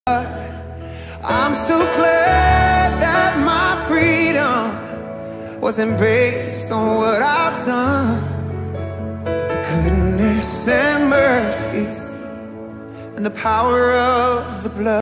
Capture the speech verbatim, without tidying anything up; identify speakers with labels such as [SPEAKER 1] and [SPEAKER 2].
[SPEAKER 1] I'm so glad that my freedom wasn't based on what I've done, but the goodness and mercy and the power of the blood.